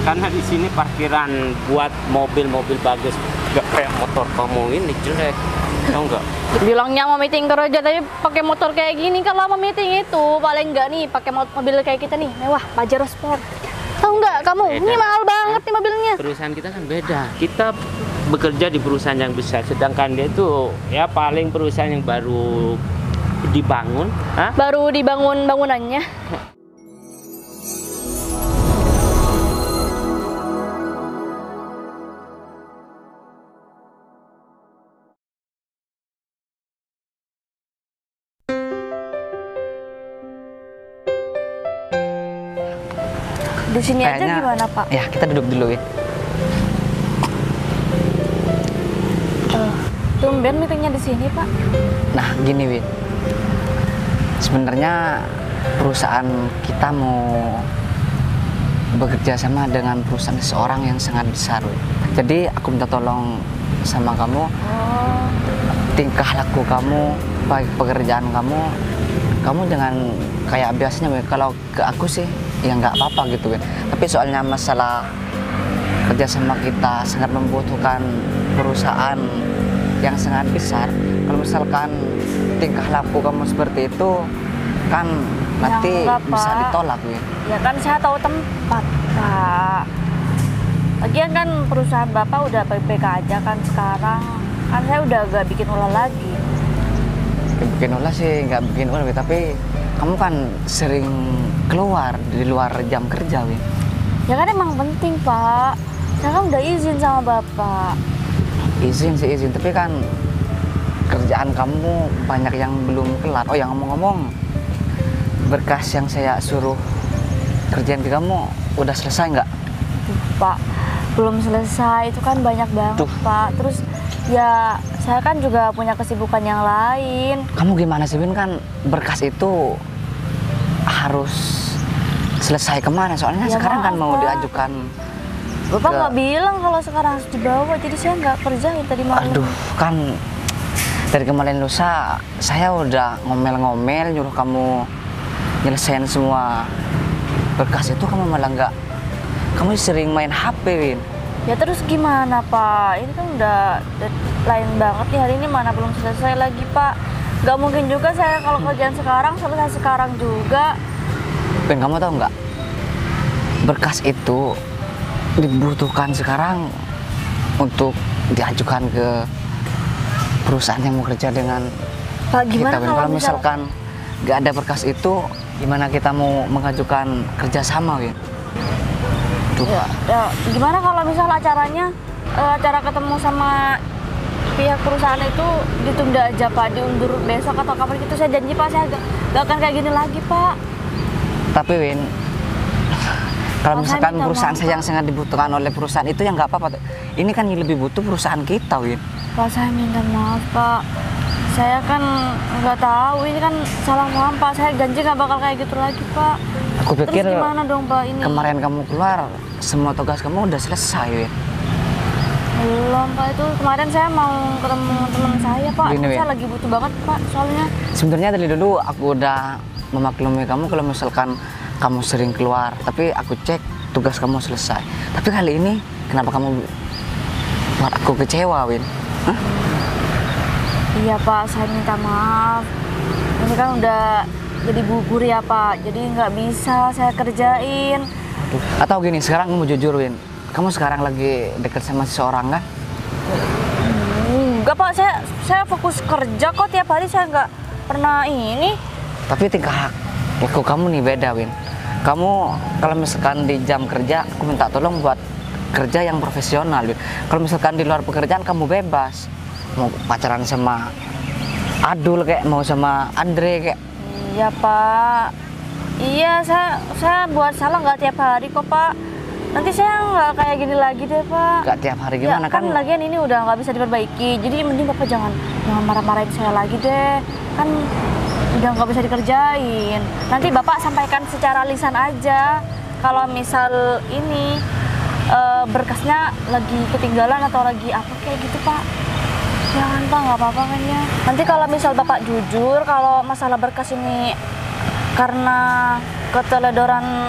Karena di sini parkiran buat mobil-mobil bagus, gak kayak motor kamu ini jelek, tau nggak? Bilangnya mau meeting kerja tapi pakai motor kayak gini. Kalau mau meeting itu paling enggak nih pakai mobil kayak kita nih, mewah, Pajero Sport. Tahu nggak kamu? Beda. Ini mahal banget nih mobilnya. Perusahaan kita kan beda. Kita bekerja di perusahaan yang besar, sedangkan dia itu ya paling perusahaan yang baru dibangun. Hah? Baru dibangun bangunannya. Di sini aja gimana, Pak? Ya, kita duduk dulu ya. Tumben meetingnya di sini, Pak. Nah, gini, Win. Sebenarnya perusahaan kita mau bekerja sama dengan perusahaan seseorang yang sangat besar, Win. Jadi, aku minta tolong sama kamu. Tingkah laku kamu, baik pekerjaan kamu jangan kayak biasanya, Win. Kalau ke aku sih, ya nggak apa-apa gitu, Win. Tapi soalnya masalah kerjasama kita sangat membutuhkan perusahaan yang sangat besar. Kalau misalkan tingkah laku kamu seperti itu, kan nanti enggak, bisa Pak. ditolak, Win. Ya kan saya tahu tempat, Pak. Lagian kan perusahaan Bapak udah baik-baik aja kan sekarang. Kan saya udah gak bikin ulah lagi. Bikin ulah sih nggak bikin ulah, Win. Tapi kamu kan sering keluar di luar jam kerja, Win. Ya kan emang penting, Pak. Saya kan udah izin sama Bapak. Izin sih izin, tapi kan kerjaan kamu banyak yang belum kelar. Oh, yang ngomong-ngomong, berkas yang saya suruh kerjaan ke kamu udah selesai nggak? Tuh, Pak, belum selesai. Itu kan banyak banget, Tuh. Pak. Terus ya saya kan juga punya kesibukan yang lain. Kamu gimana sih, Win? Kan berkas itu harus selesai kemana? Soalnya Ya, sekarang kan maaf, mau Pak. diajukan. Bapak Ke- nggak bilang kalau sekarang harus dibawa, jadi saya nggak kerjain tadi malam. Aduh, kan dari kemarin lusa saya udah ngomel-ngomel nyuruh kamu nyelesain semua berkas itu, kamu malah nggak. Kamu sering main HP, Win. Ya terus gimana, Pak? Ini kan udah deadline banget nih, hari ini mana belum selesai lagi, Pak. Nggak mungkin juga saya kalau kerjaan sekarang selesai sekarang juga. Win, kamu tahu nggak? Berkas itu dibutuhkan sekarang untuk diajukan ke perusahaan yang mau kerja dengan Pak, kita, gimana Win. kalau Kalau misalkan nggak ada berkas itu, gimana kita mau mengajukan kerjasama, Win? Tuh. ya gimana kalau misal acaranya acara ketemu sama pihak perusahaan itu ditunda aja, Pak, diundur besok atau kapan gitu. Saya janji, Pak, saya nggak akan kayak gini lagi, Pak. Tapi, Win, kalau Pak, saya misalkan minta perusahaan maaf, saya yang Pak. sangat dibutuhkan oleh perusahaan itu, ya nggak apa-apa. Ini kan yang lebih butuh perusahaan kita, Win. Pak, saya minta maaf, Pak. Saya kan nggak tahu, ini kan salah paham, Pak. Saya janji nggak bakal kayak gitu lagi, Pak. Aku pikir Terus gimana dong, Pak, ini? kemarin kamu keluar, semua tugas kamu udah selesai, Win. Belum, Pak. Itu kemarin saya mau ketemu teman saya, Pak. Gini, Saya Win. lagi butuh banget, Pak, soalnya. Sebenarnya dari dulu aku udah memaklumi kamu kalau misalkan kamu sering keluar, tapi aku cek tugas kamu selesai. Tapi kali ini kenapa kamu buat aku kecewa, Win? Hah? Iya, Pak, saya minta maaf. Ini kan udah jadi gugur ya, Pak. Jadi nggak bisa saya kerjain. Atau gini, sekarang kamu jujur, Win. Kamu sekarang lagi deket sama seseorang kan? Enggak, Pak. Saya fokus kerja kok, tiap hari saya nggak pernah ini. Tapi tingkah laku kamu nih beda, Win. Kamu kalau misalkan di jam kerja, aku minta tolong buat kerja yang profesional, Win. Kalau misalkan di luar pekerjaan kamu bebas. Mau pacaran sama Adul kayak, mau sama Andre kayak. Iya, Pak. Iya, saya buat salah nggak tiap hari kok, Pak. Nanti saya nggak kayak gini lagi deh, Pak. Gak tiap hari gimana Ya, kan lagian ini udah nggak bisa diperbaiki. Jadi mending Bapak jangan marah-marahin saya lagi deh. Kan udah nggak bisa dikerjain. Nanti Bapak sampaikan secara lisan aja. Kalau misal ini berkasnya lagi ketinggalan atau lagi apa kayak gitu, Pak. Jangan, Pak, nggak apa-apa kan ya. Nanti kalau misal Bapak jujur kalau masalah berkas ini karena keteledoran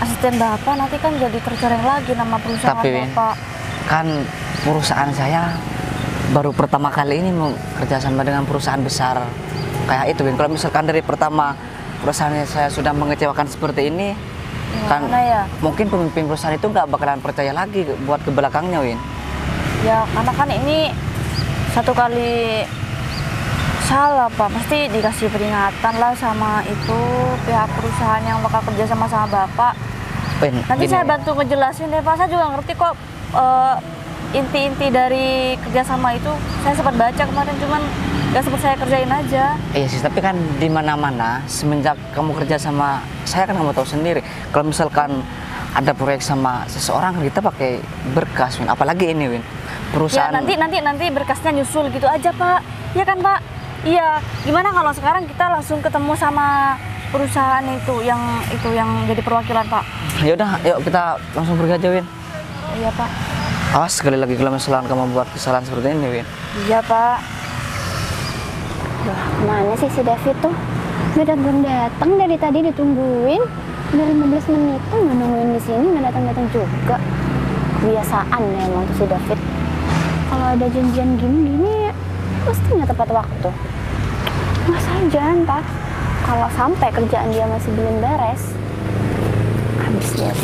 asisten Bapak nanti kan jadi tercoreng lagi nama perusahaan Tapi, Win, Bapak. kan perusahaan saya baru pertama kali ini mau kerjasama dengan perusahaan besar kayak itu, Win. Kalau misalkan dari pertama perusahaan saya sudah mengecewakan seperti ini, kan Gimana ya? mungkin pemimpin perusahaan itu nggak bakalan percaya lagi buat ke belakangnya, Win. Ya karena kan ini satu kali salah Pak, pasti dikasih peringatan lah sama itu pihak perusahaan yang bakal kerja sama Bapak. Win, Nanti gini, saya bantu ngejelasin deh Pak, saya juga ngerti kok inti-inti dari kerjasama itu. Saya sempat baca kemarin, cuman gak sempat saya kerjain aja. iya sih, tapi kan di mana-mana semenjak kamu kerja sama saya kan kamu tahu sendiri. Kalau misalkan ada proyek sama seseorang kita pakai berkas, Win. Apalagi ini, Win. Perusahaan. Ya nanti berkasnya nyusul gitu aja Pak. Iya kan Pak? Iya. Gimana kalau sekarang kita langsung ketemu sama perusahaan itu yang jadi perwakilan Pak? Ya udah, yuk kita langsung pergi aja, Win. Iya Pak. Awas sekali lagi kalau misalkan kamu buat kesalahan seperti ini, Win. Iya Pak. Duh, kemana sih si David tuh? Udah belum datang, dari tadi ditungguin. Udah 15 menit tuh nggak nungguin di sini, nggak datang-datang juga. Kebiasaan ya emang tuh si David. Kalau ada janjian gini pasti nggak tepat waktu. Masa jangan Pak, kalau sampai kerjaan dia masih belum beres, habis dia.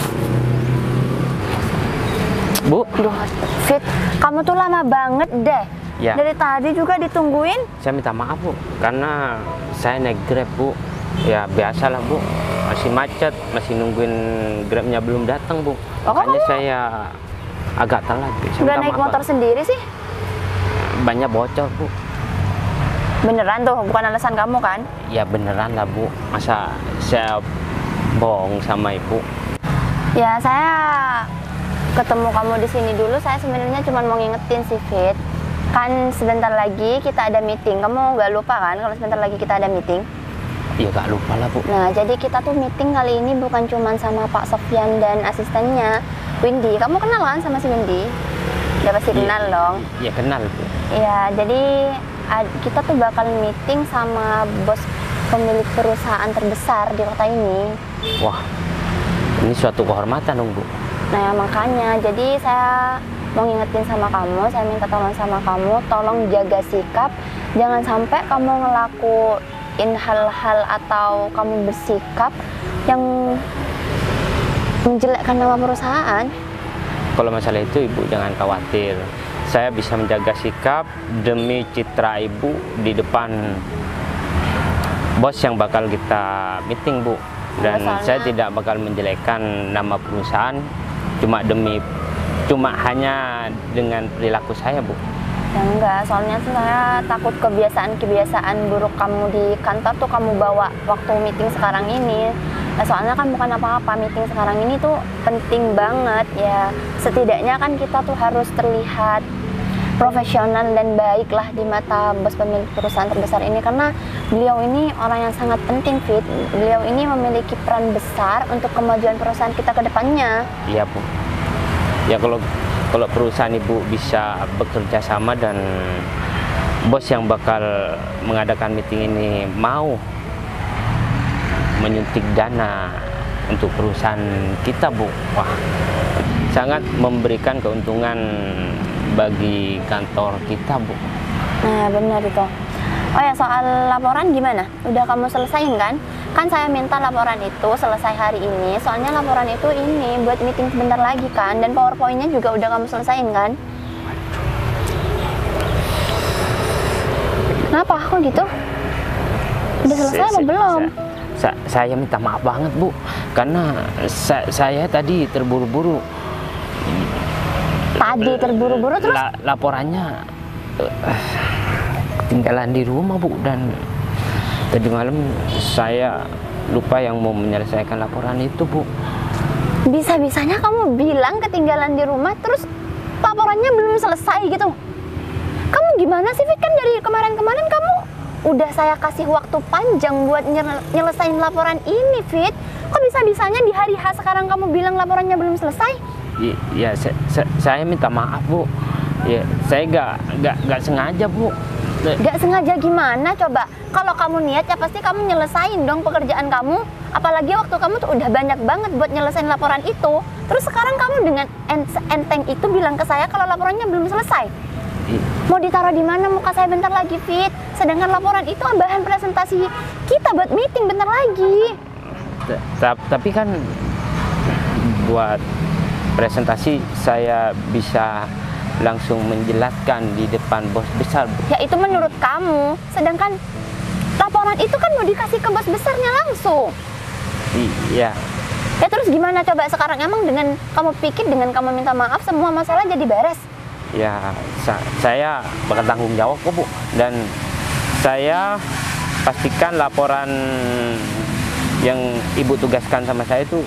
Bu, Duh, Fit, kamu tuh lama banget deh. Ya. Dari tadi juga ditungguin. Saya minta maaf Bu, karena saya naik Grab Bu. Ya biasalah Bu, masih macet, masih nungguin Grabnya belum datang Bu. Oh, kok Makanya kamu saya agak telat. Saya Nggak minta naik maaf, motor Pak. sendiri sih? Banyak bocor Bu. Beneran tuh, bukan alasan kamu kan? Ya beneran lah Bu, masa saya bohong sama Ibu. Ya saya ketemu kamu di sini dulu, saya sebenarnya cuma mau ngingetin sih Fit. Kan sebentar lagi kita ada meeting, kamu nggak lupa kan kalau sebentar lagi kita ada meeting? Ya gak lupa lah Bu. Nah jadi kita tuh meeting kali ini bukan cuma sama Pak Sofyan dan asistennya Windy. Kamu kenal kan sama si Windy? Udah pasti kenal dong. Ya kenal Bu. Ya jadi kita tuh bakal meeting sama bos pemilik perusahaan terbesar di kota ini. Wah, ini suatu kehormatan dong Bu. Nah makanya jadi saya mau ngingetin sama kamu, saya minta tolong sama kamu, tolong jaga sikap, jangan sampai kamu ngelakuin hal-hal atau kamu bersikap yang menjelekkan nama perusahaan. Kalau masalah itu Ibu jangan khawatir. Saya bisa menjaga sikap demi citra Ibu di depan bos yang bakal kita meeting Bu. Dan Masalahnya, saya tidak bakal menjelekkan nama perusahaan cuma hanya dengan perilaku saya Bu. Ya enggak, soalnya saya takut kebiasaan buruk kamu di kantor tuh kamu bawa waktu meeting sekarang ini. Nah, soalnya kan bukan apa-apa, meeting sekarang ini tuh penting banget ya. Setidaknya kan kita tuh harus terlihat profesional dan baik lah di mata bos pemilik perusahaan terbesar ini, karena beliau ini orang yang sangat penting Fit. Beliau ini memiliki peran besar untuk kemajuan perusahaan kita ke depannya. Iya Bu. Ya kalau perusahaan Ibu bisa bekerja sama dan bos yang bakal mengadakan meeting ini mau menyuntik dana untuk perusahaan kita Bu, wah sangat memberikan keuntungan bagi kantor kita Bu. Nah benar itu. Oh ya, soal laporan gimana? Udah kamu selesain kan? Kan saya minta laporan itu selesai hari ini, soalnya laporan itu ini buat meeting sebentar lagi kan, dan PowerPoint-nya juga udah kamu selesain kan? Kenapa? Kok gitu? Udah selesai apa belum? Saya minta maaf banget Bu, karena saya tadi terburu-buru. Tadi terburu-buru terus? Laporannya ketinggalan di rumah Bu, dan tadi malam saya lupa yang mau menyelesaikan laporan itu Bu. Bisa-bisanya kamu bilang ketinggalan di rumah terus laporannya belum selesai gitu. Kamu gimana sih Fit? Kan dari kemarin-kemarin kamu udah saya kasih waktu panjang buat nyelesain laporan ini Fit. Kok bisa-bisanya di hari H sekarang kamu bilang laporannya belum selesai? Ya saya minta maaf Bu. Ya saya nggak sengaja Bu. Nggak sengaja gimana coba? Kalau kamu niat ya pasti kamu nyelesain dong pekerjaan kamu. Apalagi waktu kamu tuh udah banyak banget buat nyelesain laporan itu. Terus sekarang kamu dengan enteng itu bilang ke saya kalau laporannya belum selesai. Mau ditaruh di mana muka saya bentar lagi, Fit? Sedangkan laporan itu bahan presentasi kita buat meeting bentar lagi. Tapi kan buat presentasi saya bisa langsung menjelaskan di depan bos besar, Bu. Ya itu menurut kamu. Sedangkan laporan itu kan mau dikasih ke bos besarnya langsung. Iya. Ya terus gimana coba sekarang? Emang dengan kamu pikir dengan kamu minta maaf semua masalah jadi beres? Ya, saya bakal tanggung jawab kok, Bu. Dan saya pastikan laporan yang Ibu tugaskan sama saya itu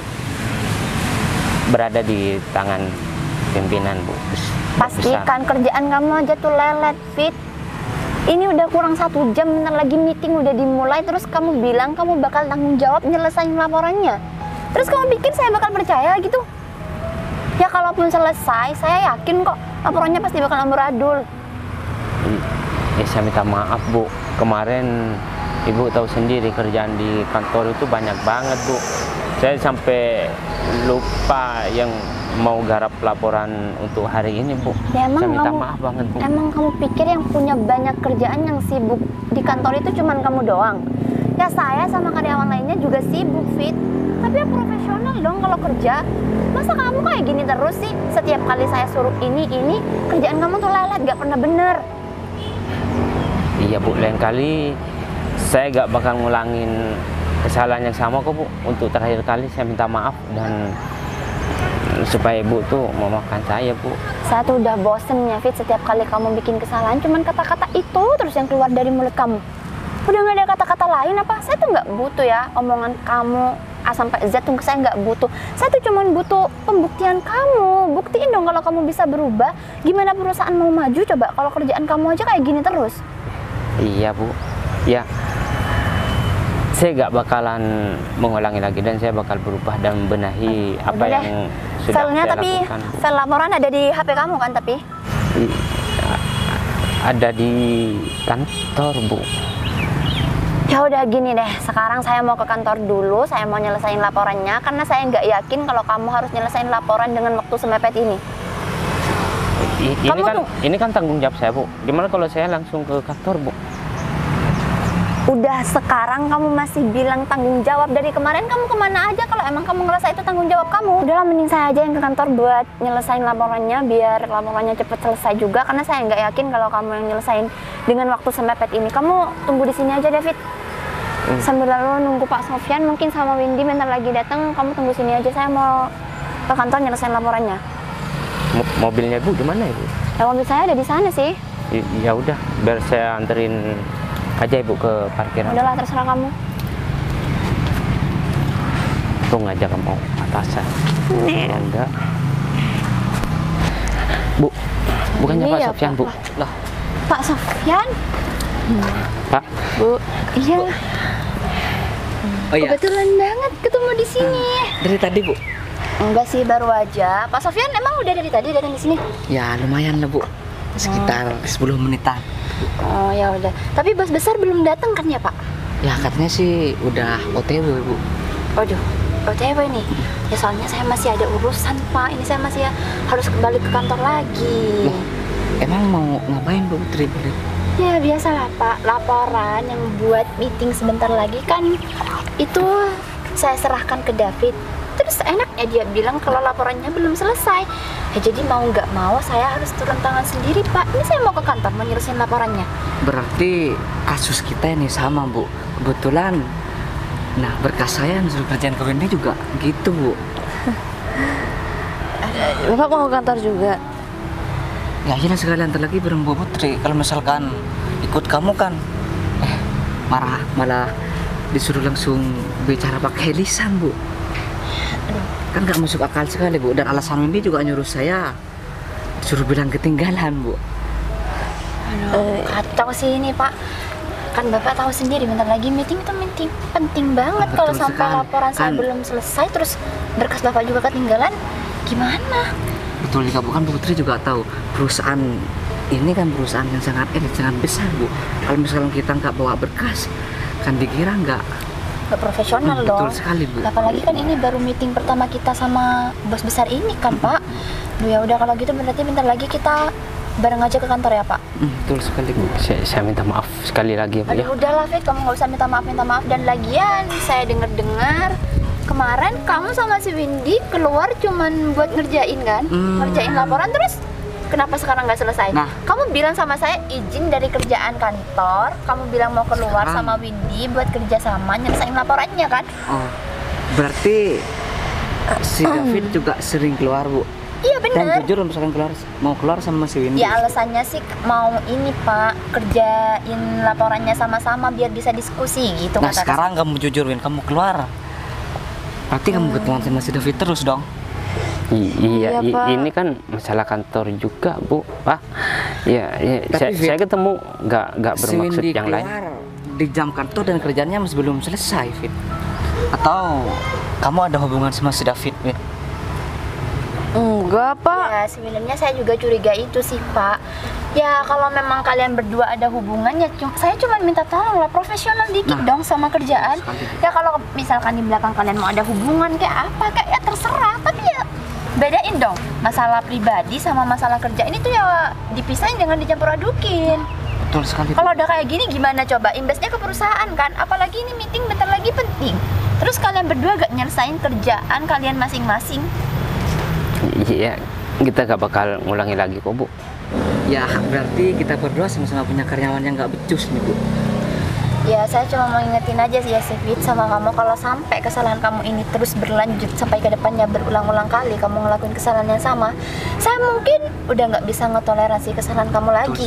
berada di tangan pimpinan, Bu. Pastikan kerjaan kamu aja tuh lelet, Fit. Ini udah kurang 1 jam, bentar lagi meeting udah dimulai, terus kamu bilang kamu bakal tanggung jawab nyelesain laporannya. Terus kamu pikir saya bakal percaya gitu? Ya kalaupun selesai, saya yakin kok laporannya pasti bakal amburadul. Ya saya minta maaf, Bu. Kemarin Ibu tahu sendiri kerjaan di kantor itu banyak banget, Bu. Saya sampai lupa yang mau garap laporan untuk hari ini, Bu. Ya, saya minta maaf banget, Bu. Emang kamu pikir yang punya banyak kerjaan yang sibuk di kantor itu cuman kamu doang? Ya saya sama karyawan lainnya juga sibuk, Fit. Tapi ya profesional dong kalau kerja. Masa kamu kayak gini terus sih? Setiap kali saya suruh ini, kerjaan kamu tuh lelet, gak pernah bener. Iya, Bu. Lain kali saya gak bakal ngulangin kesalahan yang sama kok, Bu. Untuk terakhir kali saya minta maaf dan supaya Ibu tuh memaafkan saya, Bu. Saya tuh udah bosen ya, Fit. Setiap kali kamu bikin kesalahan cuman kata-kata itu terus yang keluar dari mulut kamu. Udah gak ada kata-kata lain apa? Saya tuh gak butuh ya omongan kamu A sampai Z tuh saya nggak butuh. Saya tuh cuman butuh pembuktian kamu. Buktiin dong kalau kamu bisa berubah. Gimana perusahaan mau maju coba kalau kerjaan kamu aja kayak gini terus? Iya, Bu. Ya, saya nggak bakalan mengulangi lagi dan saya bakal berubah dan membenahi apa yang sudah filenya saya tapi lakukan, Bu. file laporan ada di HP kamu kan tapi? Ada di kantor, Bu. Ya udah gini deh, sekarang saya mau ke kantor dulu, saya mau nyelesain laporannya karena saya nggak yakin kalau kamu harus nyelesain laporan dengan waktu semepet ini. Ini kan tanggung jawab saya, Bu. Gimana kalau saya langsung ke kantor, Bu? Udah sekarang kamu masih bilang tanggung jawab. Dari kemarin kamu kemana aja kalau emang kamu ngerasa itu tanggung jawab kamu? Udahlah mending saya aja yang ke kantor buat nyelesain laporannya biar laporannya cepet selesai juga karena saya nggak yakin kalau kamu yang nyelesain dengan waktu semepet ini. Kamu tunggu di sini aja, David. Sambil lalu nunggu Pak Sofyan mungkin sama Windy bentar lagi datang, kamu tunggu sini aja, saya mau ke kantor nyelesain laporannya. Mobilnya Bu di mana, Ibu? Ya mobil saya ada di sana sih. Ya udah, biar saya anterin aja Ibu ke parkiran. Udahlah terserah kamu. Tunggu aja kamu atasan. Nih. Enggak. Bu, bukannya Iya, Pak Sofyan, Bu? Lah, Pak Sofyan? Pak, Bu, iya. oh iya, Kebetulan banget ketemu di sini. dari tadi, Bu. Enggak sih, baru aja. Pak Sofyan emang udah dari tadi datang di sini? Ya, lumayan lah, Bu. Sekitar 10 menitan. Oh, ya udah. Tapi bos besar belum datang kan ya, Pak? Ya, katanya sih udah OTW, Bu. Waduh, OTW nih. Ya soalnya saya masih ada urusan, Pak. Ini saya masih harus kembali ke kantor lagi. Loh, emang mau ngapain, Bu? Trip. Ya biasalah, Pak. Laporan yang buat meeting sebentar lagi kan itu saya serahkan ke David. Terus enaknya dia bilang kalau laporannya belum selesai. Ya jadi mau nggak mau saya harus turun tangan sendiri, Pak. Ini saya mau ke kantor mau nyelesain laporannya. Berarti kasus kita ini sama, Bu. Kebetulan, nah berkas saya yang suruh kerjaan ke Wendy juga gitu, Bu. Bapak mau ke kantor juga? Ya akhirnya sekalian ntar lagi bareng Bu Putri. Kalau misalkan ikut kamu kan, malah disuruh langsung bicara pakai lisan, Bu. Kan gak masuk akal sekali, Bu. Dan alasan Wendy juga nyuruh saya suruh bilang ketinggalan, Bu. Kacau sih ini, Pak. Kan Bapak tahu sendiri bentar lagi meeting itu penting banget. Betul Kalau sampai sekali. laporan saya Kan- belum selesai terus berkas Bapak juga ketinggalan, gimana? Betul juga, bukan Bu Putri juga tahu perusahaan ini kan perusahaan yang sangat sangat besar, Bu. Kalau misalnya kita nggak bawa berkas, kan dikira nggak profesional betul dong. sekali, Bu. Apalagi kan ini baru meeting pertama kita sama bos besar ini kan, Pak. Duh, ya udah kalau gitu berarti bentar lagi kita bareng aja ke kantor ya, Pak. Betul sekali, Bu. Saya minta maaf sekali lagi ya, Bu, ya. Aduh, udahlah Fit, kamu nggak usah minta maaf. Dan lagian saya dengar kemarin kamu sama si Windy keluar cuman buat ngerjain kan? Ngerjain laporan terus kenapa sekarang nggak selesai? Nah. Kamu bilang sama saya izin dari kerjaan kantor, kamu bilang mau keluar Sekarang. sama Windy buat kerja sama nyelesain laporannya kan? Oh, berarti si David juga sering keluar, Bu. Iya Dan bener. jujur misalkan mau keluar sama si Windy. Ya alasannya sih mau ini Pak, kerjain laporannya sama-sama biar bisa diskusi gitu. Nah, kata sekarang kamu jujur, Win, kamu keluar. Berarti kamu ketemuan sama si David terus dong. Iya, Iya, Pak. ini kan masalah kantor juga, Bu, Pak. Iya, Tapi, saya ketemu nggak Si bermaksud Windy yang lain. keluar di jam kantor dan kerjanya masih belum selesai, Fit. Atau kamu ada hubungan sama si David, Win? Enggak, Pak. Ya sebenarnya saya juga curiga itu sih Pak. Ya kalau memang kalian berdua ada hubungannya, saya cuma minta tolong lah profesional dikit dong sama kerjaan. Ya kalau misalkan di belakang kalian mau ada hubungan kayak apa, kayak ya terserah. Tapi ya bedain dong masalah pribadi sama masalah kerja ini tuh ya dipisahin, jangan dicampur adukin. Betul sekali. Kalau udah kayak gini gimana coba? Imbasnya ke perusahaan kan? Apalagi ini meeting bentar lagi penting. Terus kalian berdua gak nyelesain kerjaan kalian masing-masing. Iya, kita gak bakal ngulangi lagi kok, Bu. Ya, berarti kita berdua sama-sama punya karyawan yang nggak becus nih, Bu. Ya saya cuma mau ingetin aja sih ya Sivit sama kamu, kalau sampai kesalahan kamu ini terus berlanjut sampai ke depannya berulang-ulang kali kamu ngelakuin kesalahan yang sama, saya mungkin udah nggak bisa ngetoleransi kesalahan kamu lagi.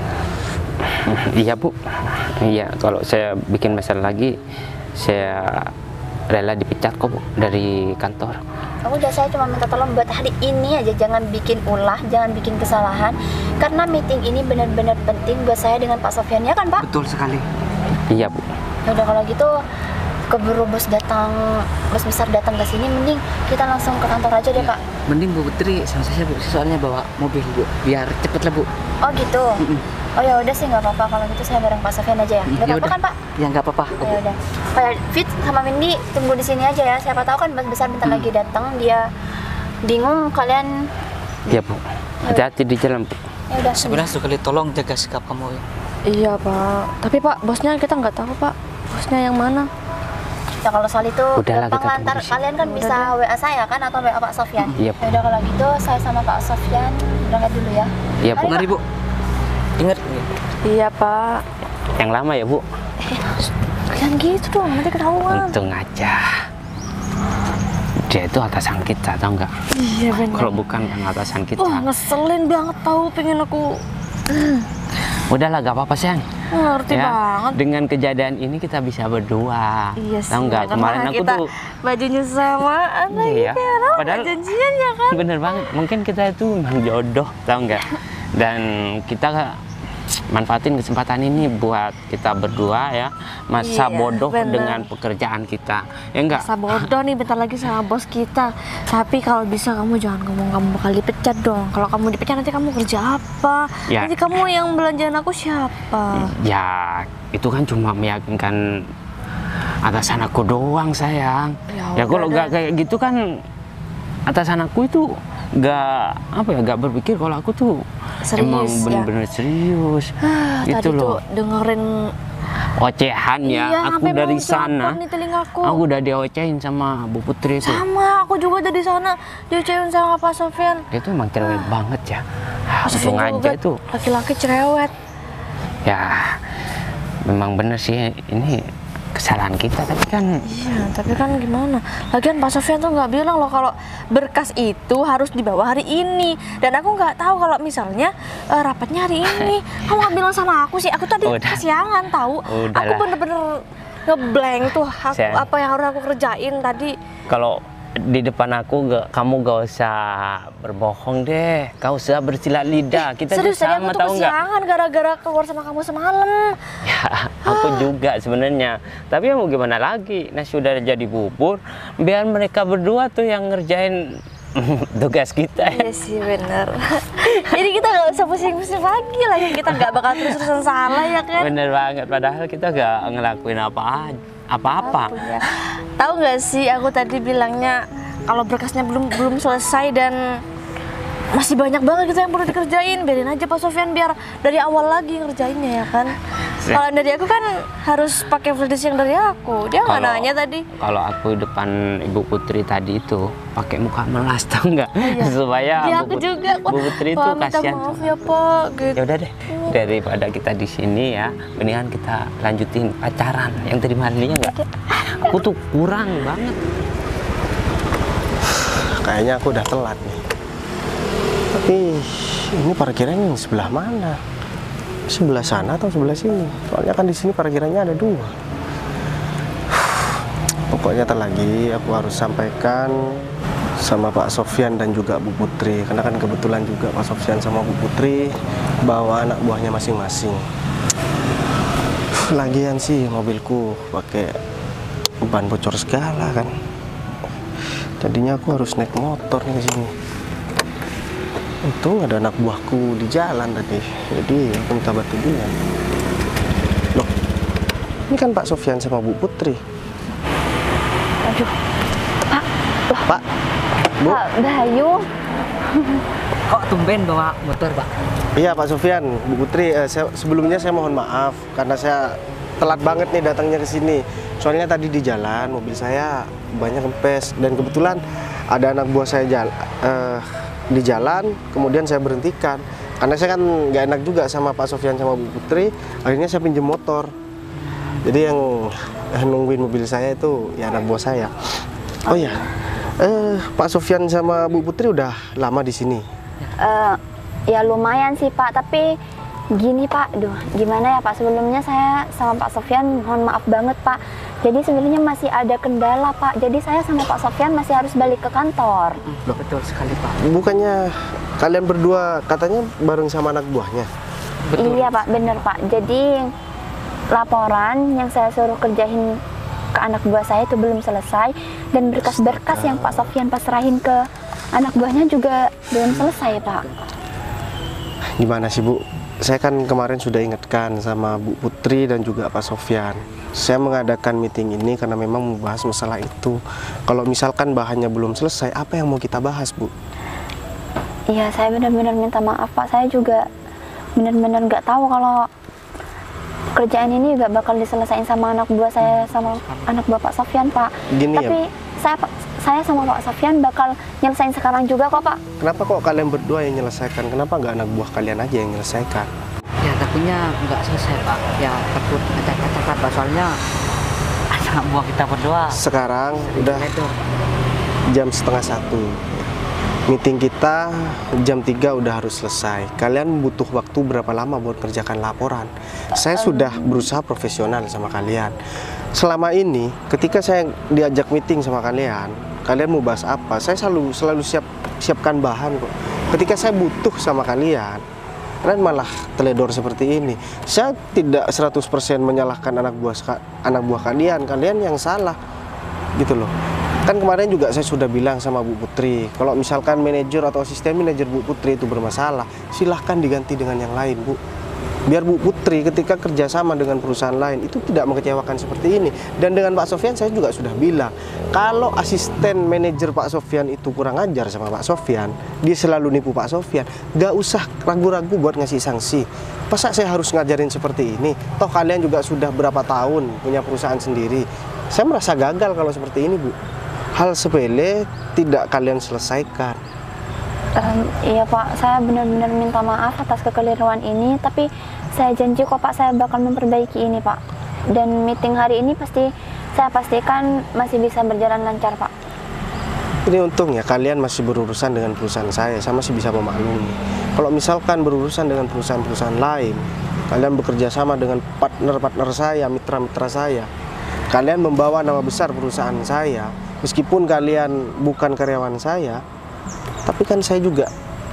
Iya, Bu. Iya, kalau saya bikin masalah lagi, saya rela dipecat kok, Bu, dari kantor. Udah, saya cuma minta tolong buat hari ini aja jangan bikin ulah, jangan bikin kesalahan, karena meeting ini benar-benar penting buat saya dengan Pak Sofyan, ya kan Pak? Betul sekali. Iya, Bu. Ya udah kalau gitu keburu bos besar datang ke sini, mending kita langsung ke kantor aja deh Pak. Mending Bu Putri sama saya, Bu, soalnya bawa mobil, Bu, biar cepet lah, Bu. Oh gitu. Oh ya udah sih nggak apa-apa, kalau gitu saya bareng Pak Sofyan aja ya. Nggak Ya apa-apa udah. kan Pak? Ya nggak apa-apa. Ya udah. Kayak Fit sama Windy tunggu di sini aja ya. Siapa tahu kan bos besar bentar lagi datang, dia bingung kalian. Iya, Bu. Hati-hati di jalan, Bu. Ya udah. Sebenarnya sekali tolong jaga sikap kamu, ya. Iya, Pak. Tapi Pak, bosnya kita nggak tahu, Pak. Bosnya yang mana? Ya kalau soal itu Udahlah, gampang kita lah, tunggu ntar di sini. kalian kan bisa WA saya kan atau WA Pak Sofyan. Iya. Ya udah kalau gitu saya sama Pak Sofyan berangkat dulu ya. Iya, Bu. Mari, Bu. Ingat. Iya, Pak. Yang lama ya, Bu. Jangan gitu dong, nanti ketahuan. Untung aja. Dia itu atasan kita, tahu nggak? Iya, benar. Kalau bukan kan atasan kita. Wah, ngeselin banget tahu, pengen aku Udahlah, gak apa-apa, sayang. ngerti banget. Dengan kejadian ini kita bisa berdua. Iya sih. Tahu nggak? karena Kemarin aku kita tuh bajunya samaan lagi Iya. kayak orang Padahal- janjian ya kan. bener banget. Mungkin kita itu memang jodoh, tahu nggak? Dan kita manfaatin kesempatan ini buat kita berdua ya, masa Iya, bodoh bener. dengan pekerjaan kita. Ya enggak? Masa bodoh nih bentar lagi sama bos kita. Tapi kalau bisa kamu jangan ngomong kamu bakal dipecat dong. Kalau kamu dipecat nanti kamu kerja apa? Ya. Nanti kamu yang belanjain aku siapa? Ya, itu kan cuma meyakinkan atasan aku doang, sayang. Ya Ya kalau udah nggak kayak gitu kan atasan aku itu nggak berpikir kalau aku tuh Serius, emang ya? bener-bener serius. Tadi Itu tuh loh dengerin ocehan ya, iya, aku sampai dari mau sana. nih telingaku. Aku udah diocehin sama Bu Putri tuh. Sama, aku juga dari sana diucapin sama Pak Sofyan. Dia tuh emang cerewet banget ya. Pak Langsung Sofyan aja juga tuh. laki-laki cerewet. Ya, memang bener sih ini kesalahan kita, tapi kan Iya, tapi kan gimana? Lagian Pak Sofyan tuh nggak bilang loh kalau berkas itu harus dibawa hari ini. Dan aku nggak tahu kalau misalnya rapatnya hari ini. Kamu nggak bilang sama aku sih. Aku tadi Udah. kesiangan tahu. Aku Udahlah. bener-bener ngeblank tuh Sayang. apa yang harus aku kerjain tadi. kalau di depan aku kamu gak usah berbohong deh, gak usah bersilat lidah. Kita tuh Serius tadi aku sama, tuh tahu nggak? kesiangan gara-gara keluar sama kamu semalam. Ya, aku juga sebenarnya. Tapi ya mau gimana lagi? Nah, sudah jadi bubur, biar mereka berdua tuh yang ngerjain tugas kita. Iya sih bener. Jadi kita nggak usah pusing-pusing lagi lah, kita nggak bakal terus-terusan salah ya kan. Bener banget, padahal kita gak ngelakuin apa-apa. Ya. Tahu nggak sih, aku tadi bilangnya kalau berkasnya belum selesai dan masih banyak banget gitu yang perlu dikerjain. Biarin aja Pak Sofyan biar dari awal lagi ngerjainnya ya kan. Kalau dari aku kan harus pakai flash yang dari aku. Dia nggak nanya tadi. Kalau aku depan Ibu Putri tadi itu pakai muka melas, tau nggak? Iya. Supaya Dia aku juga. Bu Putri itu minta kasihan. maaf ya Pak. Gitu. Ya udah deh, daripada kita di sini ya, mendingan kita lanjutin pacaran yang tadi malamnya nggak? Aku tuh kurang banget. Kayaknya aku udah telat nih. Tapi ini parkirannya yang sebelah mana? Sebelah sana atau sebelah sini? Soalnya kan di sini parkirannya ada 2. Pokoknya ntar lagi aku harus sampaikan sama Pak Sofyan dan juga Bu Putri, karena kan kebetulan juga Pak Sofyan sama Bu Putri bawa anak buahnya masing-masing. Lagian sih mobilku pakai ban bocor segala kan. Jadinya aku harus naik motor nih ke sini. Untung ada anak buahku di jalan tadi, jadi aku minta bantu dia. Loh, ini kan Pak Sofyan sama Bu Putri. Aduh, Pak, Bu. Pak Bayu. Kok tumben bawa motor, Pak? Iya Pak Sofyan, Bu Putri. Sebelumnya saya mohon maaf karena saya telat banget nih datangnya ke sini. Soalnya tadi di jalan mobil saya banyak kempes dan kebetulan ada anak buah saya di jalan, kemudian saya berhentikan karena saya kan nggak enak juga sama Pak Sofyan sama Bu Putri. Akhirnya saya pinjam motor, jadi yang nungguin mobil saya itu ya anak buah saya. Oh ya, Pak Sofyan sama Bu Putri udah lama di sini? Ya lumayan sih Pak, tapi gini Pak, gimana ya Pak, sebelumnya saya sama Pak Sofyan mohon maaf banget Pak. Jadi sebenarnya masih ada kendala Pak, jadi saya sama Pak Sofyan masih harus balik ke kantor. Loh, betul sekali, Pak. Bukannya kalian berdua katanya bareng sama anak buahnya? Betul. Iya Pak, bener Pak. Jadi laporan yang saya suruh kerjain ke anak buah saya itu belum selesai, dan berkas-berkas yang Pak Sofyan pasrahin ke anak buahnya juga belum selesai Pak. Gimana sih Bu? Saya kan kemarin sudah ingatkan sama Bu Putri dan juga Pak Sofyan. Saya mengadakan meeting ini karena memang membahas masalah itu. Kalau misalkan bahannya belum selesai, apa yang mau kita bahas, Bu? Iya, saya benar-benar minta maaf Pak. Saya juga benar-benar nggak tahu kalau kerjaan ini juga bakal diselesaikan sama anak buah saya sama anak Bapak Sofyan Pak. Gini Tapi ya, saya sama Pak Sofyan bakal nyelesain sekarang juga kok Pak. kenapa kok kalian berdua yang menyelesaikan? Kenapa nggak anak buah kalian aja yang menyelesaikan? Ya takutnya nggak selesai, Pak. Ya takut acak-acakan, Pak. Soalnya anak buah kita berdua Sekarang udah itu. jam 12:30. Meeting kita jam 3 udah harus selesai. Kalian butuh waktu berapa lama buat kerjakan laporan? Saya sudah berusaha profesional sama kalian. Selama ini ketika saya diajak meeting sama kalian, kalian mau bahas apa? Saya selalu siapkan bahan kok. Ketika saya butuh sama kalian malah teledor seperti ini. Saya tidak 100% menyalahkan anak buah kalian. Kalian yang salah. Gitu loh. Kan kemarin juga saya sudah bilang sama Bu Putri, kalau misalkan manajer atau asisten manajer Bu Putri itu bermasalah, silahkan diganti dengan yang lain, Bu. Biar Bu Putri ketika kerjasama dengan perusahaan lain itu tidak mengecewakan seperti ini. Dan dengan Pak Sofyan saya juga sudah bilang, kalau asisten manajer Pak Sofyan itu kurang ajar sama Pak Sofyan, dia selalu nipu Pak Sofyan, gak usah ragu-ragu buat ngasih sanksi. Masa saya harus ngajarin seperti ini? Toh kalian juga sudah berapa tahun punya perusahaan sendiri. Saya merasa gagal kalau seperti ini, Bu. Hal sepele tidak kalian selesaikan. Iya Pak, saya benar-benar minta maaf atas kekeliruan ini, tapi saya janji kok Pak, saya bakal memperbaiki ini Pak. Dan meeting hari ini saya pastikan masih bisa berjalan lancar Pak. Ini untung ya kalian masih berurusan dengan perusahaan saya masih bisa memaklumi. Kalau misalkan berurusan dengan perusahaan-perusahaan lain, kalian bekerja sama dengan partner-partner saya, mitra-mitra saya, kalian membawa nama besar perusahaan saya. Meskipun kalian bukan karyawan saya, tapi kan saya juga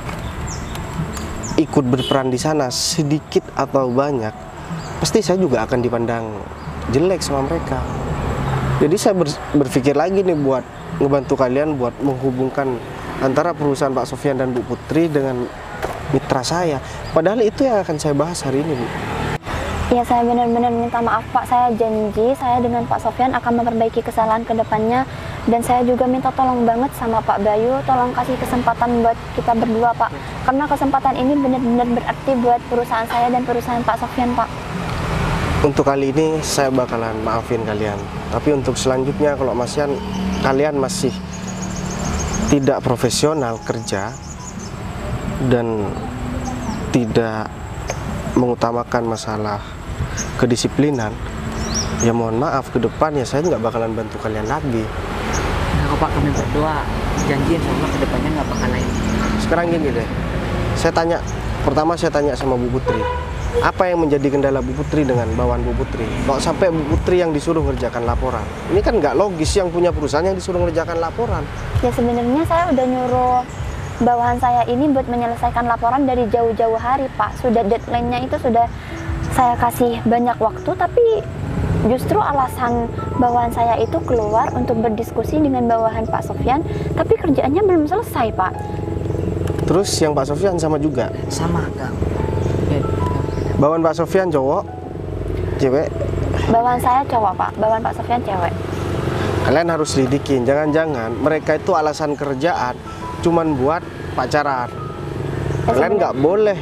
ikut berperan di sana sedikit atau banyak. Pasti saya juga akan dipandang jelek sama mereka. Jadi saya berpikir lagi nih buat ngebantu kalian buat menghubungkan antara perusahaan Pak Sofyan dan Bu Putri dengan mitra saya. Padahal itu yang akan saya bahas hari ini, Bu. Ya, saya benar-benar minta maaf Pak. Saya janji saya dengan Pak Sofyan akan memperbaiki kesalahan ke depannya. Dan saya juga minta tolong banget sama Pak Bayu, tolong kasih kesempatan buat kita berdua Pak. Karena kesempatan ini benar-benar berarti buat perusahaan saya dan perusahaan Pak Sofyan Pak. Untuk kali ini saya bakalan maafin kalian. Tapi untuk selanjutnya kalau kalian masih tidak profesional kerja dan tidak mengutamakan masalah kedisiplinan, ya mohon maaf, ke depannya saya nggak bakalan bantu kalian lagi. Nah, Pak, kami berdua janjiin sama ke depannya nggak bakal lain. Sekarang gini deh, pertama saya tanya sama Bu Putri, apa yang menjadi kendala Bu Putri dengan bawahan Bu Putri? Kalau sampai Bu Putri yang disuruh ngerjakan laporan, ini kan nggak logis, yang punya perusahaan yang disuruh ngerjakan laporan. Ya sebenarnya saya udah nyuruh bawahan saya ini buat menyelesaikan laporan dari jauh-jauh hari Pak. Sudah deadline-nya itu sudah saya kasih banyak waktu, tapi justru alasan bawahan saya itu keluar untuk berdiskusi dengan bawahan Pak Sofyan, tapi kerjaannya belum selesai Pak. Terus yang Pak Sofyan sama juga? Sama, Kang. Bawahan Pak Sofyan cowok, cewek? Bawahan saya cowok Pak, bawahan Pak Sofyan cewek. Kalian harus lidikin, jangan-jangan mereka itu alasan kerjaan cuman buat pacaran. Kalian nggak boleh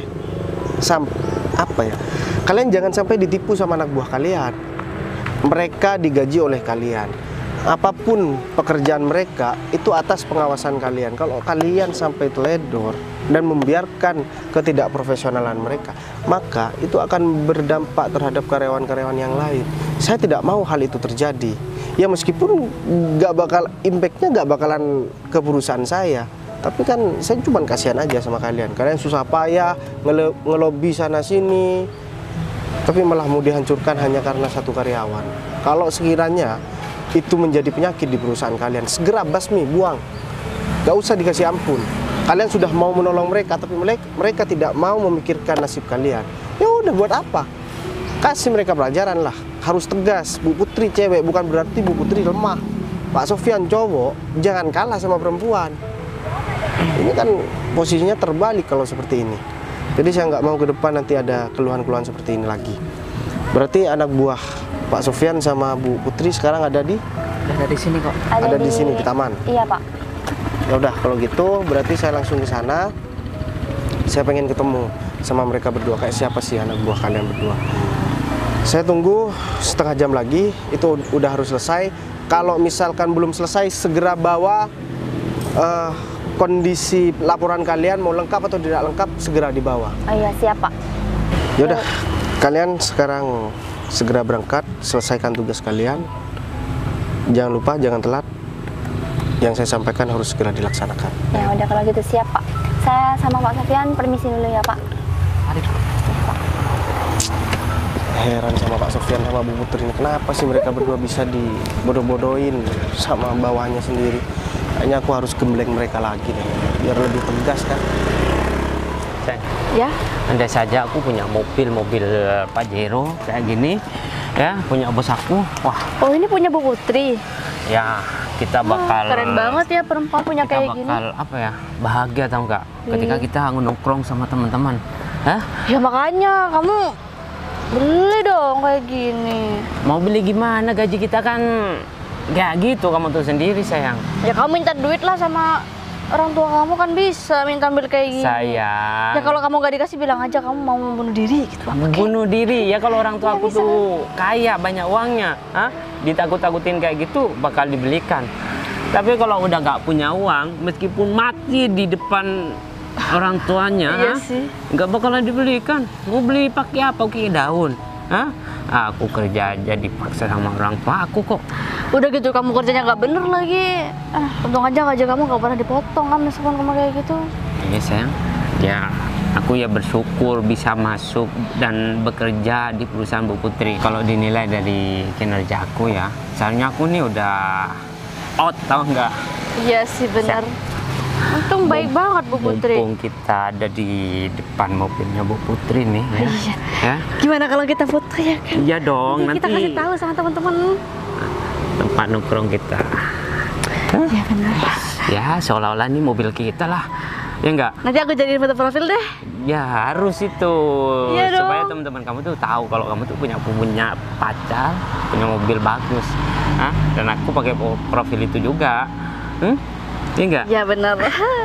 kalian jangan sampai ditipu sama anak buah kalian. Mereka digaji oleh kalian. Apapun pekerjaan mereka itu atas pengawasan kalian. Kalau kalian sampai teledor dan membiarkan ketidakprofesionalan mereka, maka itu akan berdampak terhadap karyawan-karyawan yang lain. Saya tidak mau hal itu terjadi. Ya meskipun impactnya nggak bakalan ke perusahaan saya, tapi kan saya cuma kasihan aja sama kalian. Kalian susah payah ngelobi sana sini, tapi malah mau dihancurkan hanya karena satu karyawan. Kalau sekiranya itu menjadi penyakit di perusahaan kalian, segera basmi, buang. Gak usah dikasih ampun. Kalian sudah mau menolong mereka, tapi mereka tidak mau memikirkan nasib kalian. Ya udah, buat apa? Kasih mereka pelajaran lah. Harus tegas. Bu Putri cewek bukan berarti Bu Putri lemah. Pak Sofyan cowok, jangan kalah sama perempuan. Ini kan posisinya terbalik kalau seperti ini. Jadi saya nggak mau ke depan nanti ada keluhan-keluhan seperti ini lagi. Berarti anak buah Pak Sofyan sama Bu Putri sekarang ada di sini kok. Ada di sini, di taman. Iya Pak. Ya udah, kalau gitu berarti saya langsung ke sana. Saya pengen ketemu sama mereka berdua. Kayak siapa sih anak buah kalian berdua? Saya tunggu setengah jam lagi. Itu udah harus selesai. Kalau misalkan belum selesai, segera bawa kondisi laporan kalian, mau lengkap atau tidak lengkap, segera dibawa. Oh iya, siap Pak. Yaudah, kalian sekarang segera berangkat, selesaikan tugas kalian. Jangan lupa, jangan telat. Yang saya sampaikan harus segera dilaksanakan. Ya udah, kalau gitu siap Pak. Saya sama Pak Sofyan permisi dulu ya Pak. Heran sama Pak Sofyan sama Bu Putri ini, kenapa sih mereka berdua bisa dibodoh-bodohin sama bawahnya sendiri? Kayaknya aku harus gembleng mereka lagi deh, biar lebih tegas kan. Ya, andai saja aku punya mobil Pajero kayak gini, ya, punya bos aku, wah. Oh, ini punya Bu Putri. Ya, kita bakal keren banget ya perempuan punya kayak gini. Kita bakal apa ya, bahagia tau nggak? Ketika kita nongkrong sama teman-teman. Hah? Ya makanya kamu beli dong kayak gini. Mau beli gimana? Gaji kita kan kayak gitu, kamu tuh sendiri sayang. Ya kamu minta duit lah sama orang tua kamu, kan bisa minta ambil kayak gini. Sayang. Ya kalau kamu gak dikasih, bilang aja kamu mau bunuh diri gitu. Bunuh diri? Ya kalau orang tua aku tuh kaya, banyak uangnya, ditakut-takutin kayak gitu bakal dibelikan. Tapi kalau udah gak punya uang, meskipun mati di depan orang tuanya, iya sih, nggak bakalan dibelikan. Mau beli pakai apa? Pakai daun? Aku kerja aja dipaksa sama orang tua aku kok. Udah gitu kamu kerjanya nggak bener lagi. Untung aja gaji kamu nggak pernah dipotong kan, meskipun kamu kayak gitu. Iya sayang. Ya, aku ya bersyukur bisa masuk dan bekerja di perusahaan Bu Putri. Kalau dinilai dari kinerja aku ya, soalnya aku nih udah out, tau nggak? Iya sih benar. Untung baik banget Bu Putri. Mumpung kita ada di depan mobilnya Bu Putri nih ya. Iya. Ya? Gimana kalau kita foto ya kan? Iya dong, nanti kita kasih tahu sama teman-teman tempat nongkrong kita. Iya benar. Ya seolah-olah ini mobil kita lah. Ya enggak? Nanti aku jadiin foto profil deh. Ya harus itu. Iya dong. Supaya teman-teman kamu tuh tahu kalau kamu tuh punya pacar, punya mobil bagus. Hah? Dan aku pakai profil itu juga. Iya enggak? Ya bener.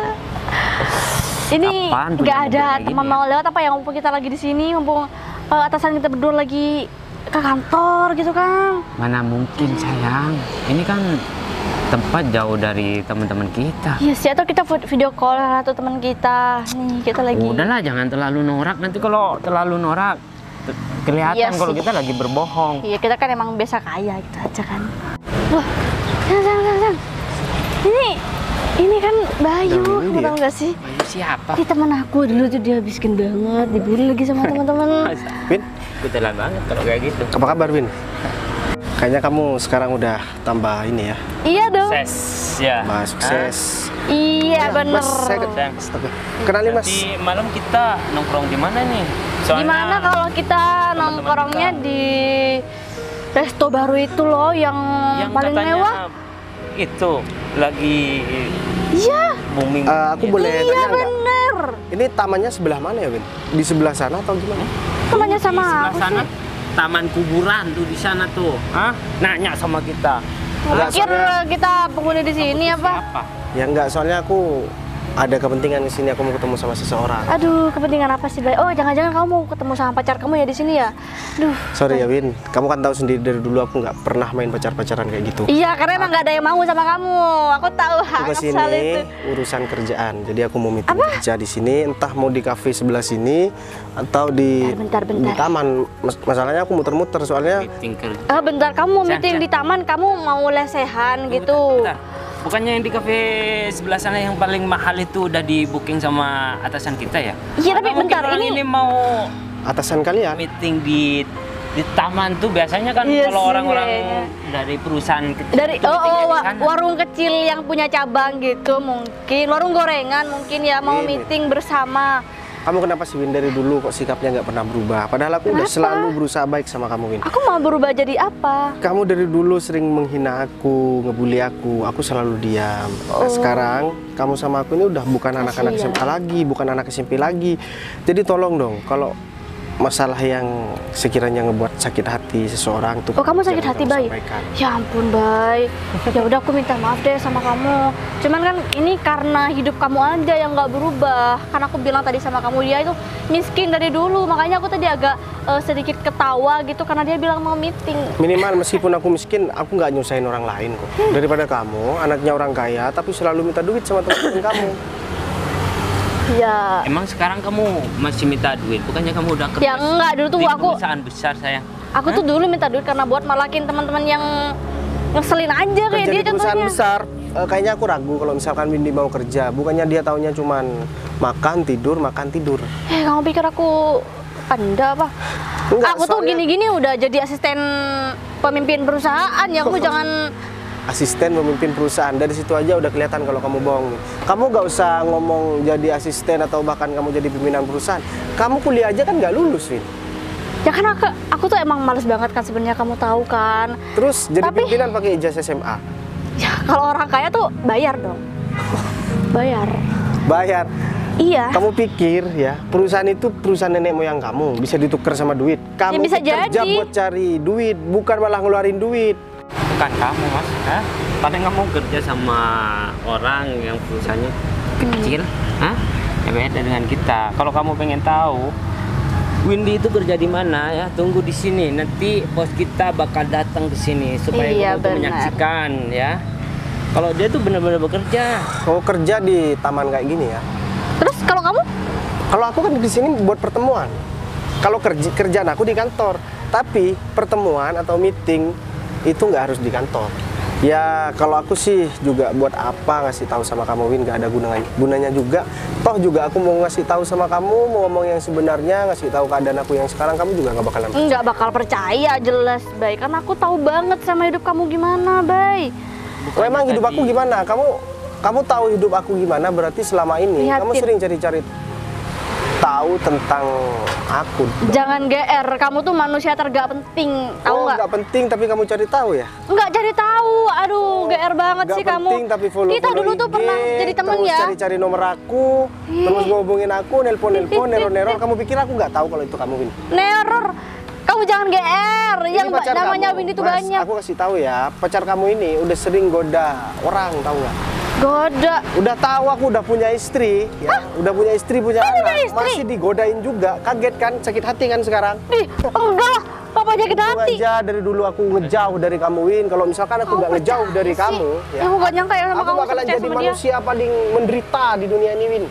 Ini Apaan punya nggak mobil ada kayak teman gini mau lewat apa ya? Mumpung kita lagi di sini, mumpung atasan kita berdua lagi ke kantor gitu kan. Mana mungkin sayang. Ini kan tempat jauh dari teman-teman kita. Iya sih, atau kita video call atau teman kita. Nih, kita lagi. Udahlah, jangan terlalu norak. Nanti kalau terlalu norak kelihatan Iya kalau sih. kita lagi berbohong. Iya, kita kan emang biasa kaya gitu aja kan. Wah, sang. Ini kan Bayu, Bayu kamu dia. tahu nggak sih? Bayu siapa? Ini teman aku dulu tuh dia miskin banget, dibully lagi sama teman-teman. Win, Kebetulan banget kalau kayak gitu. apa kabar Win? Kayaknya kamu sekarang udah tambah ini ya, Iya dong. Sukses ya. Mas sukses. Iya bener. Mas, saya Sayang. Astaga. Kenalin Mas. Nanti malam kita nongkrong di mana nih? Soalnya Gimana kalau kita teman-teman nongkrongnya kita. di resto baru itu loh yang paling katanya mewah? itu lagi Iya. booming. Aku boleh Iya tanya nggak? bener. Ini tamannya sebelah mana ya Win? Di sebelah sana atau gimana? Temannya Di sama sebelah aku sana sih. taman kuburan tuh di sana tuh. Hah? Nanya sama kita. Enggak, Pikir soalnya- kita penghuni di sini apa? Siapa? Ya enggak, soalnya aku ada kepentingan di sini, aku mau ketemu sama seseorang. Aduh, kepentingan apa sih, Bay? Oh, jangan-jangan kamu mau ketemu sama pacar kamu ya di sini ya? Duh. Sorry ya Win, kamu kan tahu sendiri dari dulu aku nggak pernah main pacar-pacaran kayak gitu. Iya, karena emang nggak ada yang mau sama kamu. Aku tahu Aku banget kesini soal itu. urusan kerjaan, jadi aku mau meeting kerja di sini, entah mau di kafe sebelah sini atau di Bentar. di taman. Masalahnya aku muter-muter soalnya. Meeting kerja. Bentar, kamu mau Siap, meeting siap. di taman, kamu mau lesehan gitu. Bentar. Bukannya yang di kafe sebelah sana yang paling mahal itu udah di booking sama atasan kita ya? Iya, tapi Atau mungkin bentar, orang ini- mau Atasan kalian? meeting di taman tuh biasanya kan Iya kalau sih, orang-orang kayaknya. dari perusahaan kecil Dari tuh meetingnya di sana. warung kecil yang punya cabang gitu mungkin, warung gorengan mungkin ya mau Ini. meeting bersama. Kamu kenapa sih Win dari dulu kok sikapnya nggak pernah berubah? Padahal aku udah Kenapa? selalu berusaha baik sama kamu Win. Aku mau berubah jadi apa? Kamu dari dulu sering menghina aku, ngebully aku selalu diam. Nah, sekarang kamu sama aku ini udah bukan anak-anak Kasihan. SMA lagi, bukan anak SMP lagi. Jadi tolong dong, kalau masalah yang sekiranya ngebuat sakit hati seseorang tuh. Oh, kamu sakit jangan hati, kamu Bay? sampaikan. Ya ampun, Bay. Ya udah, aku minta maaf deh sama kamu. Cuman kan ini karena hidup kamu aja yang nggak berubah. Karena aku bilang tadi sama kamu dia itu miskin dari dulu, makanya aku tadi agak sedikit ketawa gitu karena dia bilang mau meeting. Minimal meskipun aku miskin, aku nggak nyusahin orang lain kok. Daripada kamu, anaknya orang kaya, tapi selalu minta duit sama teman-teman kamu. Ya, Emang sekarang kamu masih minta duit? Bukannya kamu udah kerja ya enggak, dulu tuh di aku perusahaan besar sayang? aku tuh dulu minta duit karena buat malakin teman-teman yang ngeselin aja kayak Kerja dia di perusahaan contohnya. besar, kayaknya aku ragu kalau misalkan Windy mau kerja. Bukannya dia taunya cuman makan tidur. Kamu pikir aku anda apa? Enggak, Aku tuh soalnya- gini-gini udah jadi asisten pemimpin perusahaan ya, kamu jangan. Asisten pemimpin perusahaan, dari situ aja udah kelihatan kalau kamu bohong. Kamu gak usah ngomong jadi asisten atau bahkan kamu jadi pimpinan perusahaan. Kamu kuliah aja kan gak lulus, Win. Ya kan aku tuh emang males banget kan sebenarnya, kamu tahu kan. Terus jadi Tapi- pimpinan pakai ijazah SMA. Ya kalau orang kaya tuh bayar dong. Bayar. Bayar. Iya. Kamu pikir ya, perusahaan itu perusahaan nenek moyang kamu, bisa ditukar sama duit. Kamu Ya, bisa kerja jadi. buat cari duit, bukan malah ngeluarin duit. Bukan kamu mas, hah? Paling kamu kerja sama orang yang perusahaannya kecil, hah? Ya beda dengan kita. Kalau kamu pengen tahu Windy itu kerja di mana ya, tunggu di sini. Nanti bos kita bakal datang ke sini supaya Iya, kamu tuh benar. menyaksikan ya. Kalau dia tuh benar-benar bekerja. Kamu kerja di taman kayak gini ya. Terus kalau kamu? Kalau aku kan di sini buat pertemuan. Kalau kerjaan aku di kantor, tapi pertemuan atau meeting itu nggak harus di kantor. Ya kalau aku sih juga buat apa ngasih tahu sama kamu, Win, nggak ada gunanya juga. Toh juga aku mau ngasih tahu sama kamu, mau ngomong yang sebenarnya, ngasih tahu keadaan aku yang sekarang, kamu juga nggak bakalan. Nggak bakal percaya jelas, Bay. Karena aku tahu banget sama hidup kamu gimana, Bay. Oh, emang hidup aku gimana? Kamu tahu hidup aku gimana? Berarti selama ini Lihatin. kamu sering cari-cari. tahu tentang aku. Jangan GR, kamu tuh manusia tergak penting, tahu Oh, nggak? nggak penting tapi kamu cari tahu ya? Nggak cari tahu, aduh GR banget Nggak sih kamu. penting tapi follow Kita dulu tuh IG, pernah jadi temen terus ya. cari-cari nomor aku, terus ngehubungin aku, nelpon, neror. Kamu pikir aku nggak tahu kalau itu kamu, Win? Neror, kamu jangan GR. Yang Ini pacar namanya kamu. Win itu Mas, banyak. Aku kasih tahu ya, pacar kamu ini udah sering goda orang, tahu nggak? Goda. Udah tahu aku udah punya istri, ya, udah punya istri, punya Kamu anak, punya istri? masih digodain juga. Kaget kan, sakit hati kan sekarang? Ih, enggak lah, papa sakit Untung hati. aja dari dulu aku ngejauh dari kamu, Win. Kalau misalkan aku nggak ngejauh dari kamu, Ya, aku gak nyangka ya sama aku kamu bakalan sukses jadi sama dia. manusia paling menderita di dunia ini, Win.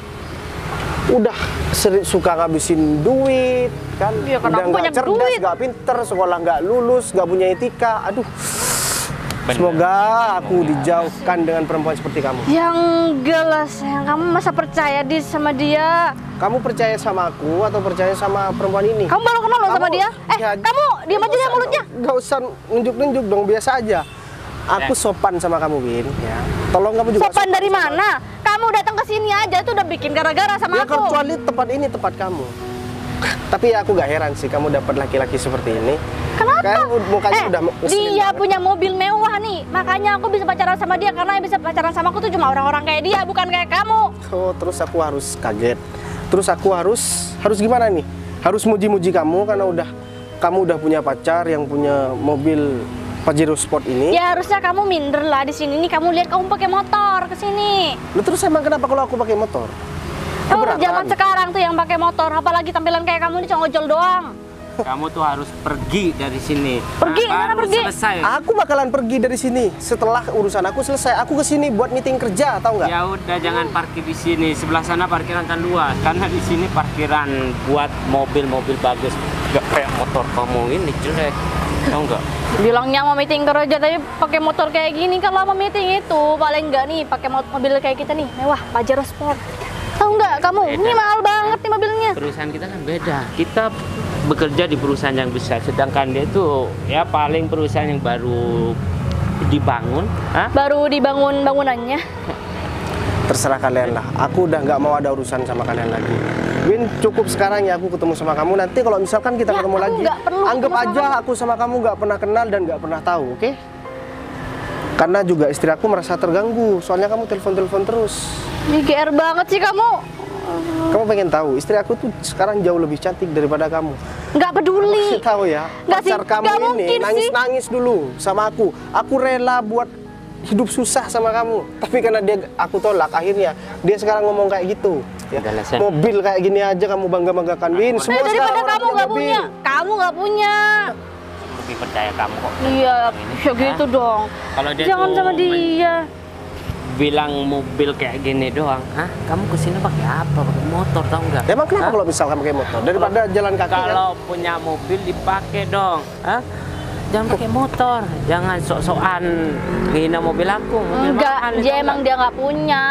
Udah suka ngabisin duit, kan? Iya, karena Udah aku nggak banyak cerdas, duit. nggak pinter, sekolah nggak lulus, nggak punya etika. Aduh, semoga aku dijauhkan dengan perempuan seperti kamu. Yang enggak sayang, kamu masa percaya sama dia? Kamu percaya sama aku atau percaya sama perempuan ini? Kamu baru kenal loh sama Kamu- dia? ya, Kamu diam aja ya mulutnya. Gak usah nunjuk-nunjuk dong, biasa aja. Aku sopan sama kamu, Win. Ya. Tolong kamu juga Sopan dari mana? Kamu datang ke sini aja tuh udah bikin gara-gara sama Ya aku. kecuali tempat ini tempat kamu. Tapi ya aku gak heran sih kamu dapat laki-laki seperti ini. Kenapa? Kayak mukanya udah ngeselin dia banget. punya mobil mewah nih. Makanya aku bisa pacaran sama dia karena yang bisa pacaran sama aku tuh cuma orang-orang kayak dia, bukan kayak kamu. Oh, terus aku harus kaget. Terus aku harus gimana nih? Harus muji-muji kamu karena kamu udah punya pacar yang punya mobil Pajero Sport ini. Ya harusnya kamu minder lah di sini nih. Kamu lihat kamu pakai motor ke sini. Lu terus emang kenapa kalau aku pakai motor? Oh, Keberatan. zaman sekarang tuh yang pakai motor, apalagi tampilan kayak kamu ini cuma ojol doang. Kamu tuh harus pergi dari sini. Pergi, mana baru pergi? selesai. Aku bakalan pergi dari sini setelah urusan aku selesai. Aku kesini buat meeting kerja, tahu nggak? Ya udah jangan parkir di sini. Sebelah sana parkiran kan luas. Karena di sini parkiran buat mobil-mobil bagus. Gak kayak motor kamu ini jelek. Tahu nggak? Bilangnya mau meeting kerja tapi pakai motor kayak gini. Kalau mau meeting itu paling enggak nih pakai mobil kayak kita nih, mewah, Pajero Sport. Tahu nggak kamu? Beda. Ini mahal banget nih mobilnya. Perusahaan kita kan beda. Kita bekerja di perusahaan yang besar, sedangkan dia itu ya paling perusahaan yang baru dibangun. Hah? Baru dibangun bangunannya. Terserah kalian lah. Aku udah nggak mau ada urusan sama kalian lagi. Win, cukup sekarang ya aku ketemu sama kamu. Nanti kalau misalkan kita Ya, ketemu aku lagi, nggak perlu anggap ketemu sama aja aku sama kamu nggak pernah kenal dan nggak pernah tahu, oke? Karena juga istri aku merasa terganggu. Soalnya kamu telepon-telepon terus. Ini GR banget sih kamu. Kamu pengen tahu, istri aku tuh sekarang jauh lebih cantik daripada kamu. Nggak peduli. Kasih tahu ya, Nggak sih, pacar kamu nggak ini mungkin sih. nangis-nangis dulu sama aku. Aku rela buat hidup susah sama kamu. Tapi karena aku tolak, akhirnya dia sekarang ngomong kayak gitu. Ya, Udah lah, Sen. mobil kayak gini aja kamu bangga-banggakan, Win. Semua Daripada sekarang orang kamu nggak punya, mobil. kamu nggak punya. Lebih percaya kamu kok. Iya, Ini. ya gitu Hah? dong. Kalau dia Jangan tuh sama dia. bilang mobil kayak gini doang. Hah? Kamu kesini pakai apa? Pakai motor tahu nggak? Emang kenapa Hah? kalau misalkan pakai motor daripada jalan kaki kan? Kalau punya mobil dipakai dong. Hah? Jangan pakai motor. Jangan sok-sokan ngehina mobil aku. Mobil Enggak, mahal, dia tahu emang nggak? dia nggak punya.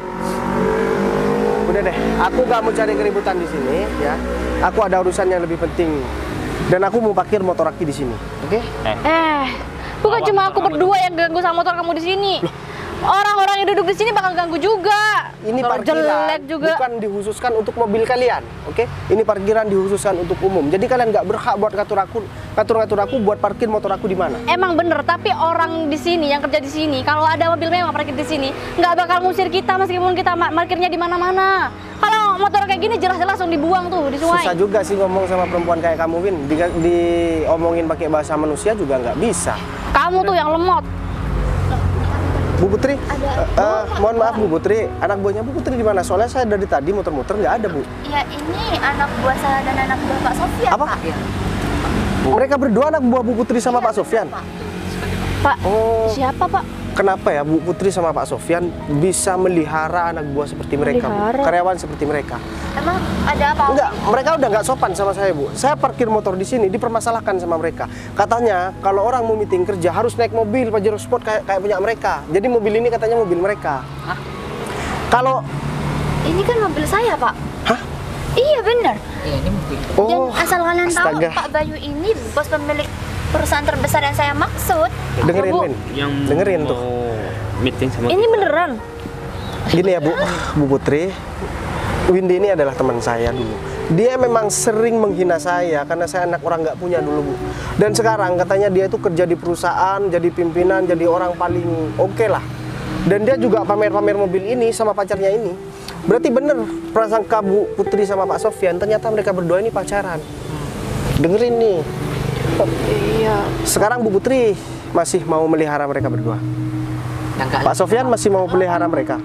Udah deh, aku nggak mau cari keributan di sini ya. Aku ada urusan yang lebih penting. Dan aku mau parkir motor aku di sini, oke? Bukan Awas, cuma aku kamu berdua yang ganggu sama motor kamu di sini. Orang-orang yang duduk di sini bakal ganggu juga. Ini Kalau parkiran jelek juga. bukan dikhususkan untuk mobil kalian, oke? Ini parkiran dikhususkan untuk umum. Jadi kalian nggak berhak buat ngatur-ngatur aku buat parkir motor aku di mana. Emang bener, tapi orang di sini yang kerja di sini, kalau ada mobil mewah parkir di sini, nggak bakal ngusir kita meskipun kita parkirnya di mana-mana. Kalau motor kayak gini jelas-jelas langsung dibuang tuh di sungai. Susah juga sih ngomong sama perempuan kayak kamu, Win. Diomongin pakai bahasa manusia juga nggak bisa. Kamu tuh yang lemot. Bu Putri, mohon maaf Bu Putri, anak buahnya Bu Putri di mana? Soalnya saya dari tadi muter-muter nggak ada, Bu. Ya ini anak buah saya dan anak buah Pak Sofyan, Apa? Pak. Mereka berdua anak buah Bu Putri sama Pak Sofyan. Pak, Oh, siapa Pak? kenapa ya Bu Putri sama Pak Sofyan bisa melihara anak buah seperti mereka, Bu? Melihara? Karyawan seperti mereka? Emang ada apa? Enggak, mereka udah nggak sopan sama saya, Bu. Saya parkir motor di sini dipermasalahkan sama mereka. Katanya kalau orang mau meeting kerja harus naik mobil Pajero Sport kayak punya mereka. Jadi mobil ini katanya mobil mereka. Kalau Ini kan mobil saya, Pak. Hah? Iya benar. Dan oh, asal kalian tahu, astaga. Pak Bayu ini bos pemilik perusahaan terbesar yang saya maksud. Dengerin, Bu. Win. Yang Dengerin mau tuh. meeting sama Ini beneran? Gini ya Bu Putri, Windy ini adalah teman saya dulu. Dia memang sering menghina saya karena saya anak orang nggak punya dulu, Bu. Dan sekarang katanya dia itu kerja di perusahaan, jadi pimpinan, jadi orang paling oke lah. Dan dia juga pamer-pamer mobil ini sama pacarnya ini. Berarti bener prasangka Bu Putri sama Pak Sofyan, ternyata mereka berdua ini pacaran. Dengerin nih. Iya. Sekarang Bu Putri masih mau melihara mereka berdua. Pak Sofyan masih mau pelihara mereka.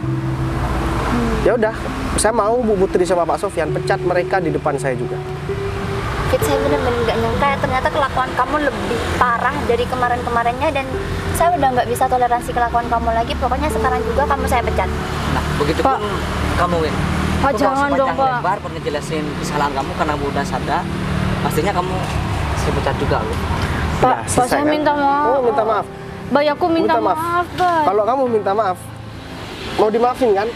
Ya udah, saya mau Bu Putri sama Pak Sofyan pecat mereka di depan saya juga. Fit, saya benar-benar nggak nyangka ya, ternyata kelakuan kamu lebih parah dari kemarin-kemarinnya, dan saya udah nggak bisa toleransi kelakuan kamu lagi. Pokoknya sekarang juga kamu saya pecat. Nah, begitupun kamu, Win. Pak, jangan dong, Pak. Lebar pernah jelasin kesalahan kamu karena udah sadar. Pastinya kamu saya pecat juga, Win. Pak, Selesai, Pak, saya kan? minta maaf. Oh, minta maaf. Bay, aku minta maaf, Bay. Kalau kamu minta maaf, mau dimaafin kan?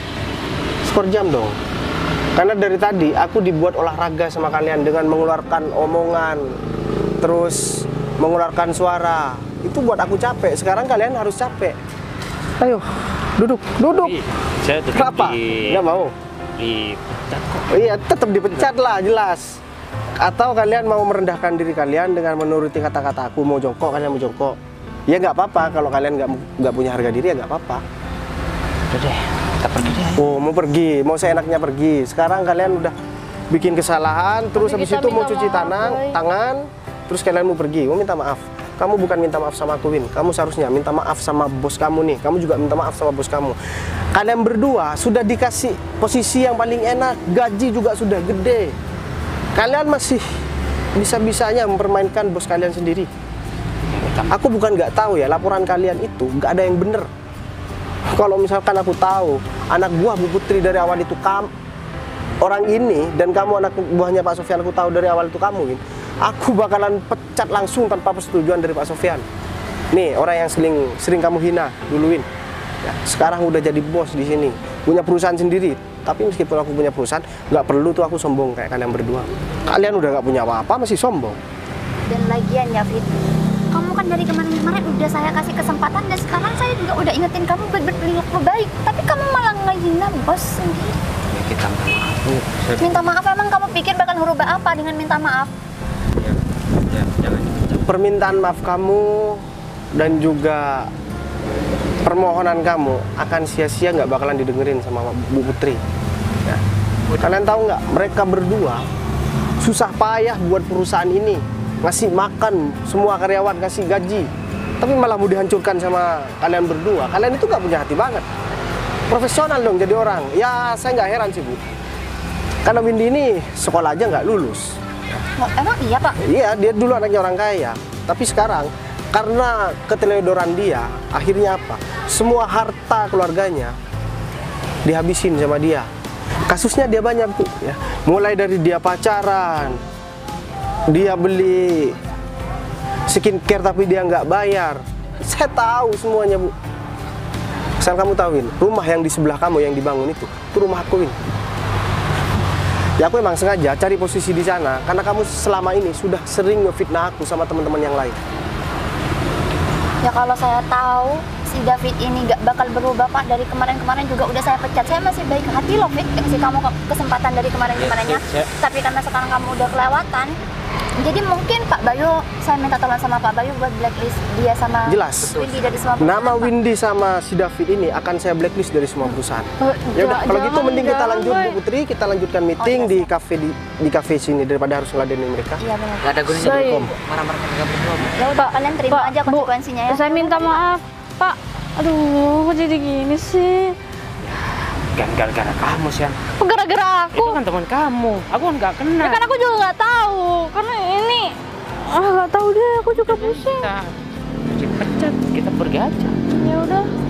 Skor jam dong. Karena dari tadi aku dibuat olahraga sama kalian dengan mengeluarkan omongan, terus mengeluarkan suara. Itu buat aku capek. Sekarang kalian harus capek. Ayo, duduk. Saya tetap Kenapa? Nggak mau? dipecat kok. Iya, tetap dipecat lah, jelas. Atau kalian mau merendahkan diri kalian dengan menuruti kata-kata aku, mau jongkok, kalian mau jongkok. Ya nggak apa-apa, kalau kalian nggak punya harga diri ya nggak apa-apa. Udah deh, kita pergi deh. Oh, mau pergi, mau seenaknya pergi. Sekarang kalian udah bikin kesalahan, terus Tapi habis kita itu mau minta cuci maaf, Boy. tangan, terus kalian mau pergi, mau minta maaf. Kamu bukan minta maaf sama aku, Win. Kamu seharusnya minta maaf sama bos kamu nih. Kamu juga minta maaf sama bos kamu. Kalian berdua sudah dikasih posisi yang paling enak, gaji juga sudah gede. Kalian masih bisa-bisanya mempermainkan bos kalian sendiri. Aku bukan nggak tahu ya, laporan kalian itu nggak ada yang bener. Kalau misalkan aku tahu anak buah Bu Putri dari awal itu orang ini, dan kamu anak buahnya Pak Sofyan, aku tahu dari awal itu kamu, Win, aku bakalan pecat langsung tanpa persetujuan dari Pak Sofyan. Nih orang yang sering kamu hina dulu, Win. Ya, sekarang udah jadi bos di sini, punya perusahaan sendiri. Tapi meskipun aku punya perusahaan, nggak perlu tuh aku sombong kayak kalian berdua. Kalian udah nggak punya apa-apa masih sombong. Dan lagian ya, Fit, kamu kan dari kemarin-kemarin udah saya kasih kesempatan, dan sekarang saya juga udah ingetin kamu buat berperilaku baik, tapi kamu malah ngehina bos sendiri. Ya, kita minta maaf, Bu. Minta maaf, emang kamu pikir bakal merubah apa dengan minta maaf? Ya, jangan dipecat. Permintaan maaf kamu dan juga permohonan kamu akan sia-sia, nggak bakalan didengerin sama Bu Putri. Ya. Kalian tahu nggak, mereka berdua susah payah buat perusahaan ini, ngasih makan semua karyawan, ngasih gaji, tapi malah mau dihancurkan sama kalian berdua. Kalian itu nggak punya hati banget. Profesional dong jadi orang. Ya saya nggak heran sih, Bu. Karena Windy ini sekolah aja nggak lulus. Oh, emang iya, Pak? Iya, dia dulu anaknya orang kaya. Tapi sekarang karena keteledoran dia, akhirnya apa? Semua harta keluarganya dihabisin sama dia. Kasusnya dia banyak, Bu, ya. Mulai dari dia pacaran, dia beli skincare tapi dia nggak bayar. Saya tahu semuanya, Bu. Sekarang kamu tahuin, rumah yang di sebelah kamu yang dibangun itu rumah aku, Win. Ya aku emang sengaja cari posisi di sana karena kamu selama ini sudah sering ngefitnah aku sama teman-teman yang lain. Ya kalau saya tahu si David ini nggak bakal berubah, Pak, dari kemarin-kemarin juga udah saya pecat. Saya masih baik hati loh, Fit, kasih kamu kesempatan dari kemarin-kemarinnya. Tapi karena sekarang kamu udah kelewatan, jadi mungkin Pak Bayu, saya minta tolong sama Pak Bayu buat blacklist dia sama Jelas. Windy dari semua perusahaan, Nama Pak. Windy sama si David ini akan saya blacklist dari semua perusahaan. Ya udah, kalau gitu mending kita lanjut, Bu Putri, kita lanjutkan meeting iya, di kafe sini daripada harus ngeladenin mereka. Iya benar. Gak ada gunanya Baik. dihukum. Marah-marah mereka berdua, Bu. Ya udah, kalian terima Pak, aja Bu, konsekuensinya ya. saya minta maaf, Pak. Aduh, kok jadi gini sih? Kan gara-gara kamu sih. Kok gara-gara Itu aku? kan teman kamu. Aku kan nggak kenal. Ya kan aku juga nggak tahu. Karena ini, nggak tahu deh. Aku juga pusing. Kita dipecat, kita pergi aja. Ya udah.